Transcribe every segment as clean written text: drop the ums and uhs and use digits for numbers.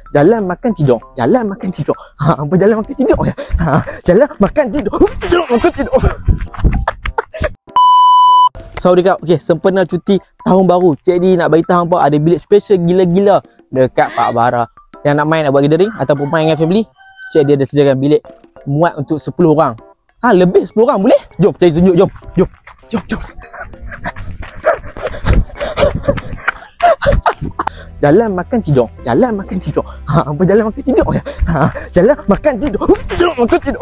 Jalan makan tidur. Jalan makan tidur. Apa jalan makan tidur ya? Jalan makan tidur. Jalan makan tidur. Sawadee-kap. Okey, sempena cuti tahun baru, Cik Di nak beritahu hampa ada bilik special gila-gila dekat Pak Bara. Yang nak main, nak buat gathering ataupun main dengan family, Cik Di ada sediakan bilik muat untuk 10 orang. Lebih 10 orang boleh? Jom, Cik Di tunjuk. Jom. Jalan makan tidur. Jalan makan tidur. Apa jalan makan tidur ya? Jalan makan tidur. Jalan makan tidur.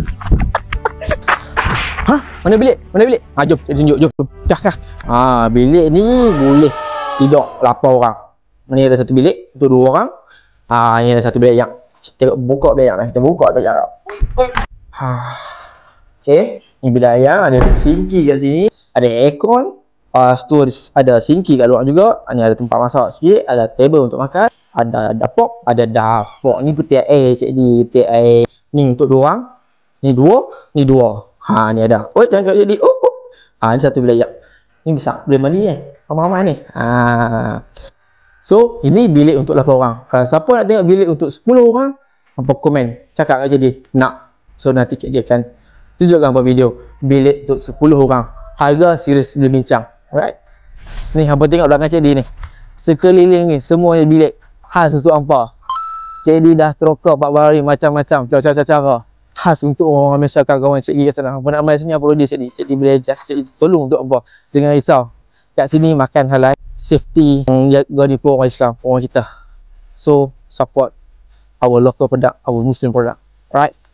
Mana bilik? Jom, Cik tunjuk, jom. Kah. Bilik ni boleh tidur 8 orang. Ni ada satu bilik untuk 2 orang. Ni ada satu bilik yang kita buka bilik yang. Kita buka bilik yang. Okey, ni bilik ayam, ada sinki kat sini, ada aircon. Lepas tu ada sinki kat luar juga. Ni ada tempat masak sikit, ada table untuk makan, ada dapur, Ni peti air Cik Di, peti air. Ni untuk 2 orang. Ni 2, ni 2. Ni ada. Jangan kat Cik Di. Ni satu bilik ayam. Ni besar, boleh mandi ramai-ramai ni. So, ini bilik untuk 8 orang. Kalau siapa nak tengok bilik untuk 10 orang, hampa komen, cakap kat Cik Di, nak. So, nanti Cik Di akan tunjukkan hampa video bilik untuk 10 orang. Harga serius boleh bincang. Alright. Ni hampa tengok belakang Cik Di ni. Sekeliling ni semuanya bilik khas untuk hampa. Cik Di dah teroka Pak Bara macam-macam cara-cara khas untuk orang Malaysia, kawan Cik Di kat sana. Hampa nak main sini, apa dia Cik Di? Cik Di boleh ajar, Cik Di tolong untuk hampa. Jangan risau. Kat sini makan halal, safety jaga ni pun orang Islam, orang kita. So support our local product, our Muslim product. Alright.